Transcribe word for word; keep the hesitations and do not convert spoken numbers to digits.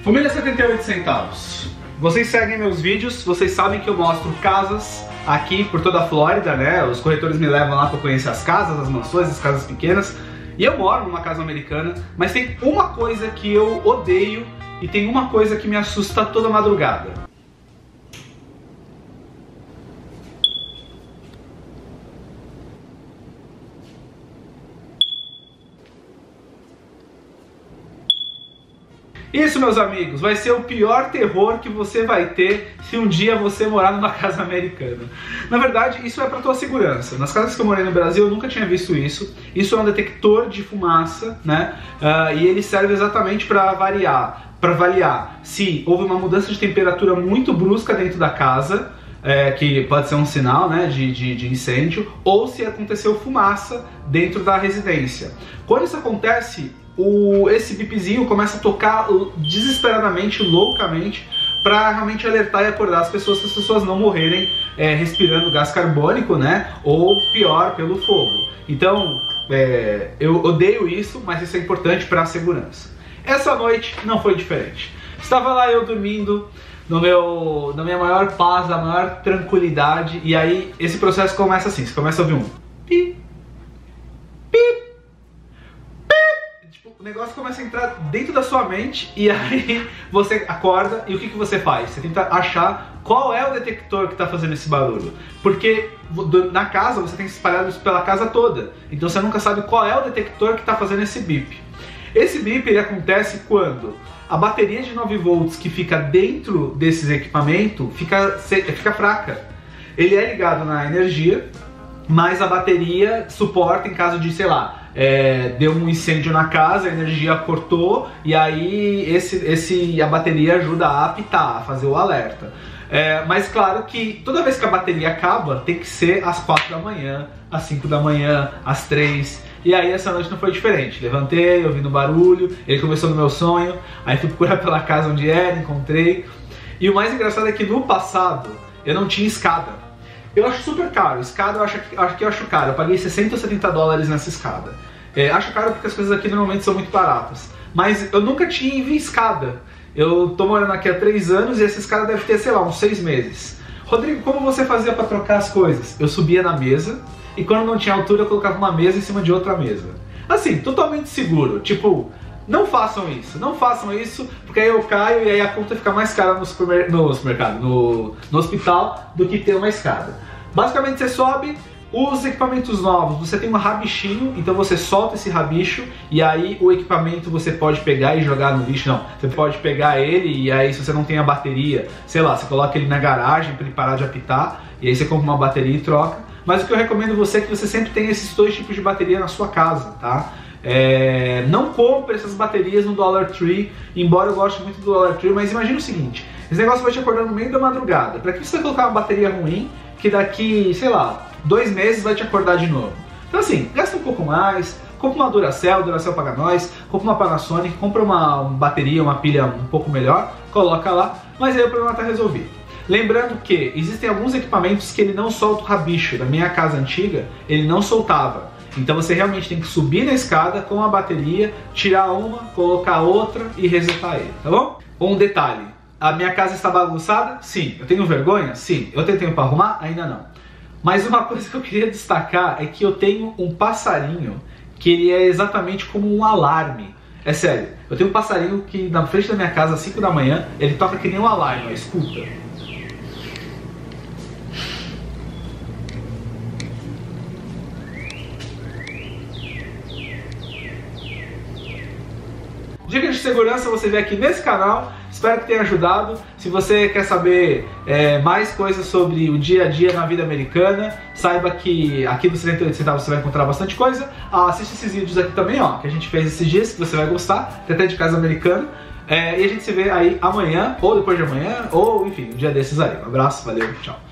um milhão e setenta e oito centavos. Vocês seguem meus vídeos, vocês sabem que eu mostro casas aqui por toda a Flórida, né? Os corretores me levam lá para conhecer as casas, as mansões, as casas pequenas. E eu moro numa casa americana, mas tem uma coisa que eu odeio e tem uma coisa que me assusta toda madrugada. Isso, meus amigos, vai ser o pior terror que você vai ter se um dia você morar numa casa americana. Na verdade, isso é para tua segurança. Nas casas que eu morei no Brasil, eu nunca tinha visto isso. Isso é um detector de fumaça, né? Uh, e ele serve exatamente para variar, para avaliar se houve uma mudança de temperatura muito brusca dentro da casa, é, que pode ser um sinal, né, de, de, de incêndio, ou se aconteceu fumaça dentro da residência. Quando isso acontece, O, esse bipzinho começa a tocar desesperadamente, loucamente, para realmente alertar e acordar as pessoas, para as pessoas não morrerem é, respirando gás carbônico, né? Ou pior, pelo fogo. Então, é, eu odeio isso, mas isso é importante para a segurança. Essa noite não foi diferente. Estava lá eu dormindo, no meu, na minha maior paz, na maior tranquilidade, e aí esse processo começa assim, você começa a ouvir um pi, pi. O negócio começa a entrar dentro da sua mente e aí você acorda e o que, que você faz? Você tenta achar qual é o detector que está fazendo esse barulho. Porque na casa você tem espalhado isso pela casa toda. Então você nunca sabe qual é o detector que está fazendo esse bip. Esse bip ele acontece quando a bateria de nove volts que fica dentro desses equipamentos fica, fica fraca. Ele é ligado na energia, mas a bateria suporta em caso de, sei lá, É, deu um incêndio na casa, a energia cortou e aí esse, esse, a bateria ajuda a apitar, a fazer o alerta. É, mas claro que toda vez que a bateria acaba, tem que ser às quatro da manhã, às cinco da manhã, às três. E aí essa noite não foi diferente. Levantei, ouvindo barulho, ele começou no meu sonho, aí fui procurar pela casa onde era, encontrei. E o mais engraçado é que no passado eu não tinha escada. Eu acho super caro, escada eu acho, acho que eu acho caro, eu paguei sessenta ou setenta dólares nessa escada. É, acho caro porque as coisas aqui normalmente são muito baratas, mas eu nunca tive escada. Eu tô morando aqui há três anos e essa escada deve ter, sei lá, uns seis meses. Rodrigo, como você fazia para trocar as coisas? Eu subia na mesa e quando não tinha altura eu colocava uma mesa em cima de outra mesa. Assim, totalmente seguro, tipo... Não façam isso, não façam isso, porque aí eu caio e aí a conta fica mais cara no, supermer no supermercado, no, no hospital, do que ter uma escada. Basicamente você sobe, os equipamentos novos, você tem um rabichinho, então você solta esse rabicho e aí o equipamento você pode pegar e jogar no lixo, não. Você pode pegar ele e aí se você não tem a bateria, sei lá, você coloca ele na garagem para ele parar de apitar e aí você compra uma bateria e troca. Mas o que eu recomendo você é que você sempre tenha esses dois tipos de bateria na sua casa, tá? É, não compre essas baterias no Dollar Tree, embora eu goste muito do Dollar Tree, mas imagina o seguinte, esse negócio vai te acordar no meio da madrugada. Pra que você vai colocar uma bateria ruim que daqui, sei lá, dois meses vai te acordar de novo? Então assim, gasta um pouco mais, compra uma Duracell, Duracell paga nós, compra uma Panasonic, compra uma, uma bateria, uma pilha um pouco melhor, coloca lá, mas aí o problema está resolvido. Lembrando que existem alguns equipamentos que ele não solta o rabicho. Na minha casa antiga, ele não soltava. Então você realmente tem que subir na escada com a bateria, tirar uma, colocar outra e resetar ele, tá bom? Um detalhe, a minha casa está bagunçada? Sim. Eu tenho vergonha? Sim. Eu tenho tempo para arrumar? Ainda não. Mas uma coisa que eu queria destacar é que eu tenho um passarinho que ele é exatamente como um alarme. É sério, eu tenho um passarinho que na frente da minha casa às cinco da manhã, ele toca que nem um alarme, ó, escuta. Dicas de segurança você vê aqui nesse canal, espero que tenha ajudado. Se você quer saber é, mais coisas sobre o dia a dia na vida americana, saiba que aqui no setenta e oito centavos você vai encontrar bastante coisa. Ah, assiste esses vídeos aqui também, ó, que a gente fez esses dias, que você vai gostar, até de casa americana. É, e a gente se vê aí amanhã, ou depois de amanhã, ou enfim, um dia desses aí. Um abraço, valeu, tchau.